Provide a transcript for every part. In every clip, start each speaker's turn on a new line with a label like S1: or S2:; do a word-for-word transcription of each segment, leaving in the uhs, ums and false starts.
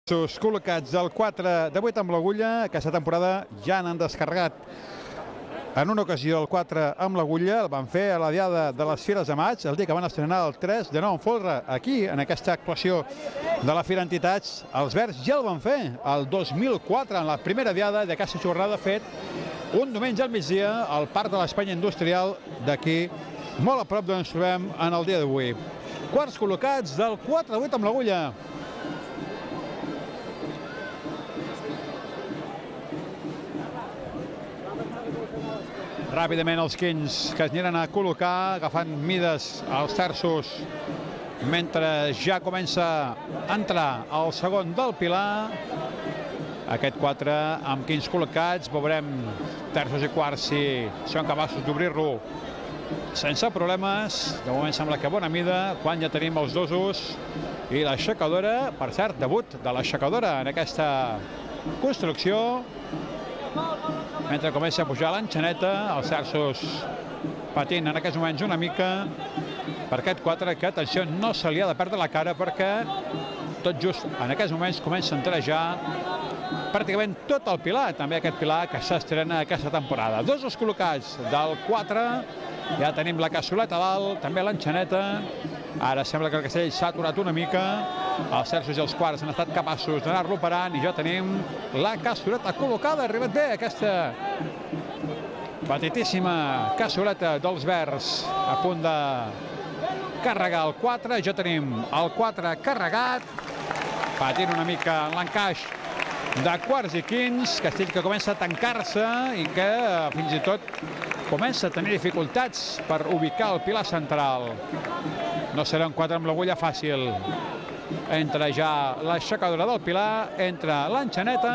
S1: Els col·locats del quatre de vuit amb l'agulla, aquesta temporada ja n'han descarregat en una ocasió el quatre amb l'agulla, el van fer a la diada de les Fires de Maig, el dia que van estrenar el tres de nou en folre, aquí, en aquesta actuació de la Fira Entitats. Els verds ja el van fer el dos mil quatre, en la primera diada d'aquesta jornada, fet un diumenge al migdia al Parc de l'Espanya Industrial d'aquí, molt a prop d'on ens trobem en el dia d'avui. Quarts col·locats del quatre de vuit amb l'agulla. Ràpidament els quins que es aniran a col·locar, agafant mides als terços, mentre ja comença a entrar el segon del Pilar. Aquest quatre amb quins col·locats, veurem terços i quarts si són capaços d'obrir-lo sense problemes. De moment sembla que bona mida, quan ja tenim els dosos i l'aixecadora, per cert, debut de l'aixecadora en aquesta construcció. Mentre comença a pujar l'enxaneta, els terços patint en aquests moments una mica per aquest quatre, que, atenció, no se li ha de perdre la cara perquè tot just en aquests moments comença a entrar ja pràcticament tot el Pilar, també aquest Pilar que s'estrena aquesta temporada. Dos els col·locats del quatre, ja tenim la cassoleta a dalt, també l'enxaneta. Ara sembla que el castell s'ha aturat una mica, els terços i els quarts han estat capaços d'anar-lo parant i ja tenim la cassoleta col·locada. Ha arribat bé aquesta petitíssima cassoleta dels verds a punt de carregar el quatre. Ja tenim el quatre carregat, patint una mica en l'encaix de quarts i quins, castell que comença a tancar-se i que fins i tot comença a tenir dificultats per ubicar el pilar central. No serà un quatre amb l'agulla fàcil. Entra ja l'aixecadora del Pilar, entra l'enxaneta.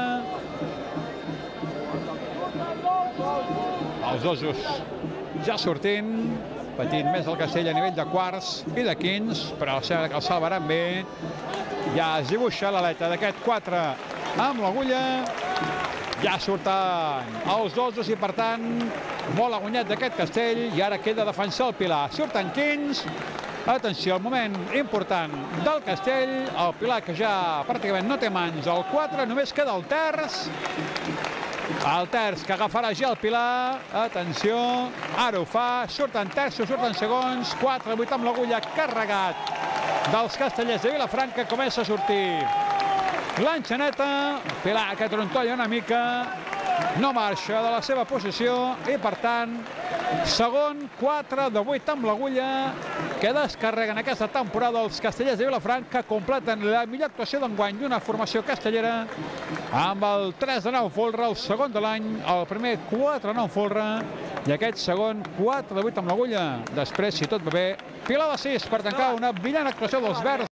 S1: Els dosos ja sortint, patint més el castell a nivell de quarts i de quins, però sembla que el salvaran bé. Ja es dibuixa l'aleta d'aquest quatre amb l'agulla. Ja surten els dosos i, per tant, molt aguanyat d'aquest castell, i ara queda defensar el Pilar. Surten quins. Atenció, el moment important del castell, el Pilar que ja pràcticament no té mans, el quatre, només queda el terç. El terç que agafarà ja el Pilar, atenció, ara ho fa, surten terços, surten segons, quatre vuit amb l'agulla carregat dels castellers de Vilafranca, comença a sortir l'enxaneta, el Pilar que trontolla una mica, no marxa de la seva posició i, per tant, segon quatre de vuit amb l'agulla que descarreguen aquesta temporada els castellers de Vilafranca, completen la millor actuació d'enguany d'una formació castellera amb el tres de nou folre, el segon de l'any, el primer quatre de nou folre i aquest segon quatre de vuit amb l'agulla. Després, si tot va bé, Pilar de sis per tancar una brillant actuació dels verds.